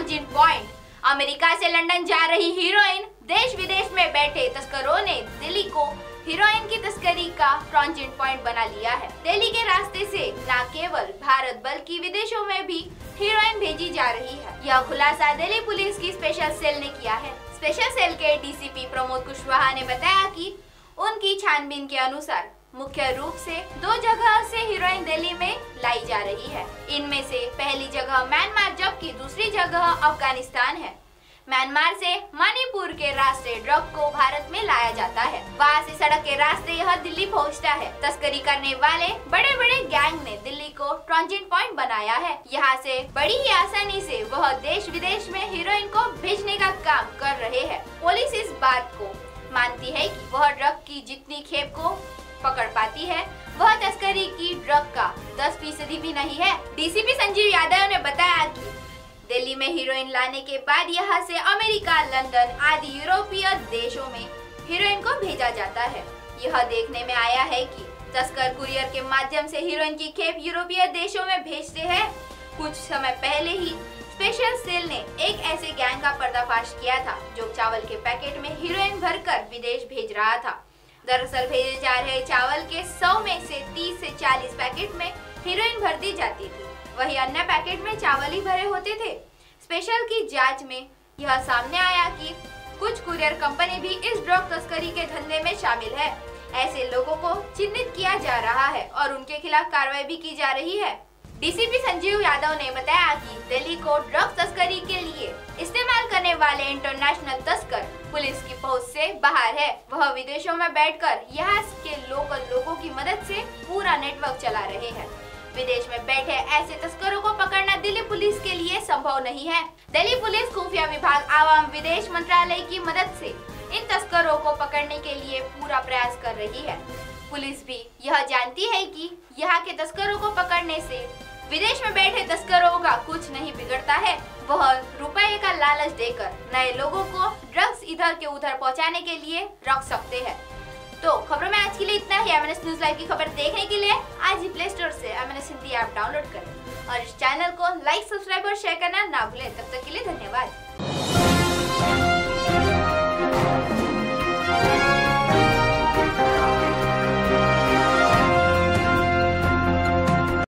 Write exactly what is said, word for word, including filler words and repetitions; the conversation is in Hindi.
Transit point. अमेरिका से लंदन जा रही हीरोइन, देश विदेश में बैठे तस्करों ने दिल्ली को हीरोइन की तस्करी का ट्रांजिट पॉइंट बना लिया है। दिल्ली के रास्ते से न केवल भारत बल्कि विदेशों में भी हीरोइन भेजी जा रही है। यह खुलासा दिल्ली पुलिस की स्पेशल सेल ने किया है। स्पेशल सेल के डीसीपी प्रमोद कुशवाहा ने बताया कि उनकी छानबीन के अनुसार मुख्य रूप से दो जगह से हीरोइन दिल्ली में लाई जा रही है। इनमें से पहली जगह म्यांमार जबकि दूसरी जगह अफगानिस्तान है। म्यांमार से मणिपुर के रास्ते ड्रग को भारत में लाया जाता है, वहाँ से सड़क के रास्ते यह दिल्ली पहुँचता है। तस्करी करने वाले बड़े बड़े गैंग ने दिल्ली को ट्रांजिट पॉइंट बनाया है। यहाँ से बड़ी ही आसानी से वह देश विदेश में हीरोइन को भेजने का काम कर रहे हैं। पुलिस इस बात को मानती है कि वह ड्रग की जितनी खेप को पकड़ पाती है, वह तस्करी की ड्रग का दस फीसदी भी नहीं है। डीसीपी संजीव यादव ने बताया कि दिल्ली में हीरोइन लाने के बाद यहाँ से अमेरिका, लंदन आदि यूरोपीय देशों में हीरोइन को भेजा जाता है। यह देखने में आया है कि तस्कर कुरियर के माध्यम से हीरोइन की खेप यूरोपीय देशों में भेजते हैं। कुछ समय पहले ही स्पेशल सेल ने एक ऐसे गैंग का पर्दाफाश किया था जो चावल के पैकेट में हीरोइन भरकर विदेश भेज रहा था। दरअसल भेजे जा रहे चावल के सौ में से तीस से चालीस पैकेट में हीरोइन भर दी जाती थी, वही अन्य पैकेट में चावल ही भरे होते थे। स्पेशल की जांच में यह सामने आया कि कुछ कुरियर कंपनी भी इस ड्रग तस्करी के धंधे में शामिल है। ऐसे लोगों को चिन्हित किया जा रहा है और उनके खिलाफ कार्रवाई भी की जा रही है। डीसीपी संजीव यादव ने बताया कि दिल्ली को ड्रग तस्करी के लिए इस्तेमाल करने वाले इंटरनेशनल तस्कर पुलिस की पहुंच से बाहर है। वह विदेशों में बैठकर यहाँ के लोकल लोगों की मदद से पूरा नेटवर्क चला रहे हैं। विदेश में बैठे ऐसे तस्करों को पकड़ना दिल्ली पुलिस के लिए संभव नहीं है। दिल्ली पुलिस खुफिया विभाग आवाम विदेश मंत्रालय की मदद से इन तस्करों को पकड़ने के लिए पूरा प्रयास कर रही है। पुलिस भी यह जानती है कि यहाँ के तस्करों को पकड़ने से विदेश में बैठे तस्करों का कुछ नहीं बिगड़ता है। वह रुपए का लालच देकर नए लोगों को ड्रग्स इधर के उधर पहुंचाने के लिए रख सकते हैं। तो खबरों में आज के लिए इतना ही। एमएनएस न्यूज लाइव की खबर देखने के लिए आज ही प्ले स्टोर से एमएनएस हिंदी ऐप डाउनलोड करें और इस चैनल को लाइक, सब्सक्राइब और शेयर करना ना भूलें। तब तक के लिए धन्यवाद।